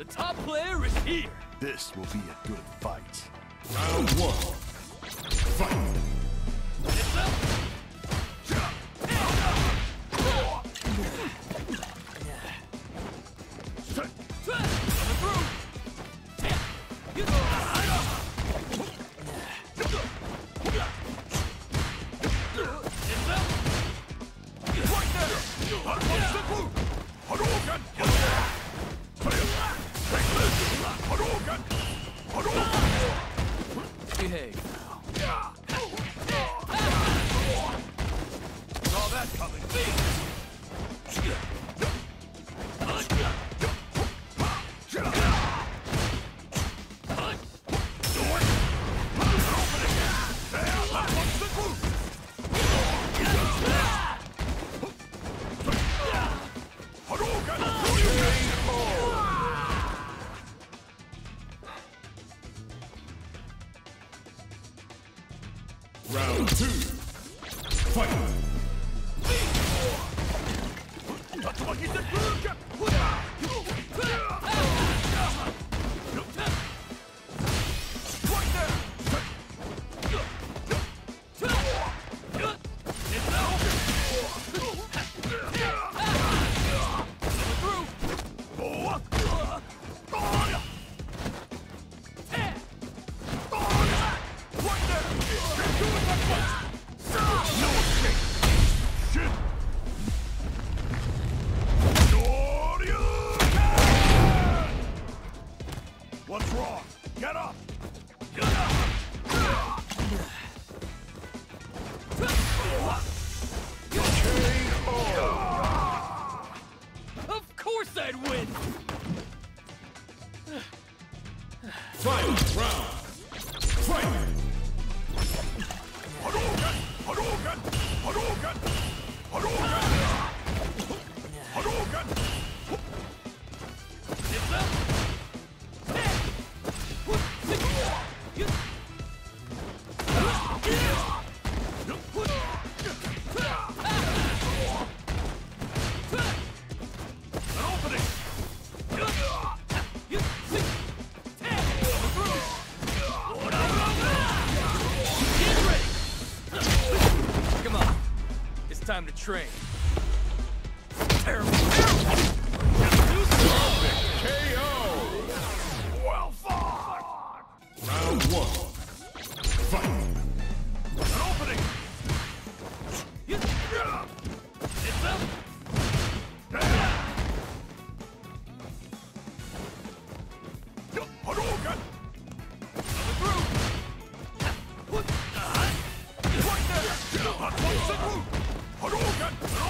The top player is here. This will be a good fight. Round one. Fight. It's up. Coming through. It's up. Right there. Hadouken! Hadouken! Behave. Saw that coming. Round two. Fight. What's wrong? Get up! Of course I'd win. Final round. Fight. Hadouken! Hadouken! Hadouken! Hadouken! Hadouken! It's up. Come on. It's time to train. Terrible. KO. Well fought! Round one. Fight. An opening! It's up. Hadouken! Coming through. Right there! Hadouken!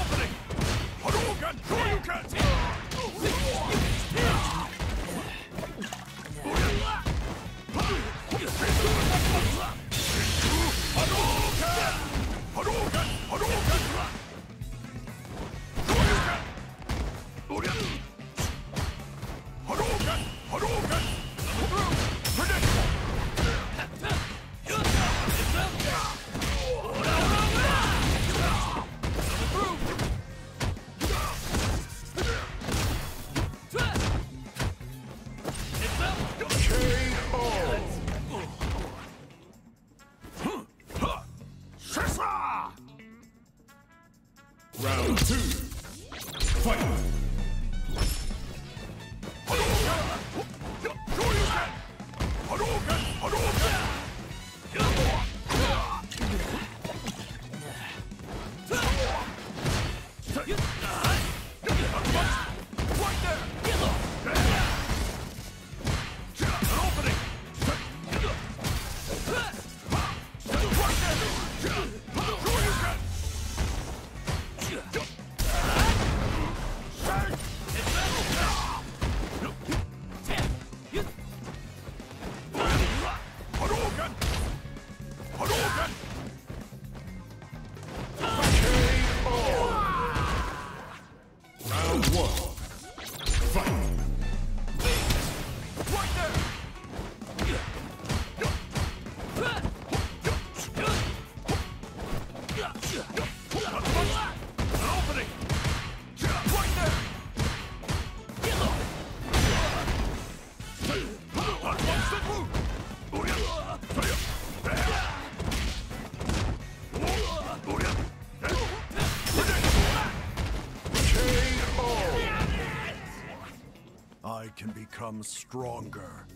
I can become stronger.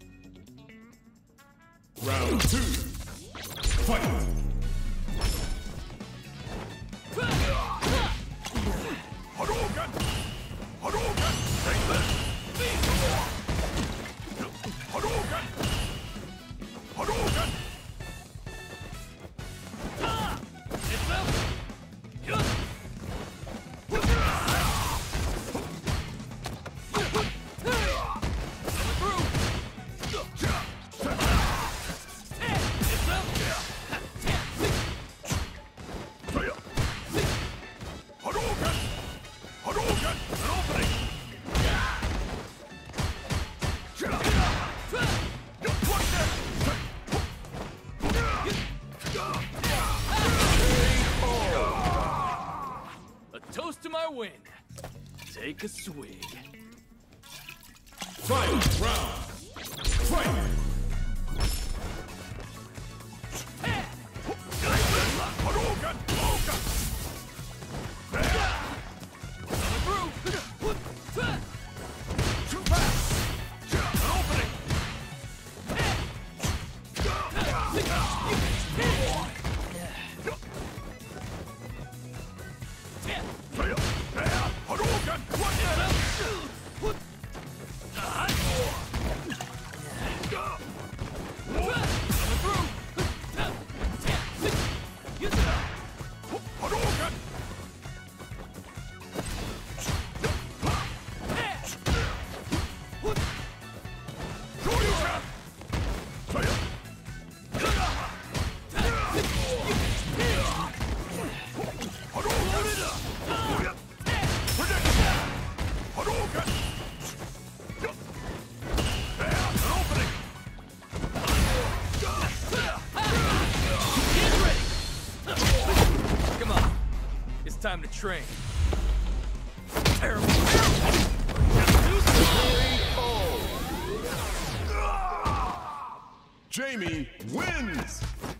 Round 2. Fight! Hadouken! Hadouken! Take this! Hadouken! Hadouken! It's up! Hadouken! Hadouken! An opening! A toast to my win. Take a swig. Final round! Fight! Hadouken! Hadouken! Too fast! An opening! Hadouken! Hadouken! Shoryuken! Hadouken! Predictable! Hadouken! An opening! Get ready! Come on. It's time to train. Terrible. Jamie wins!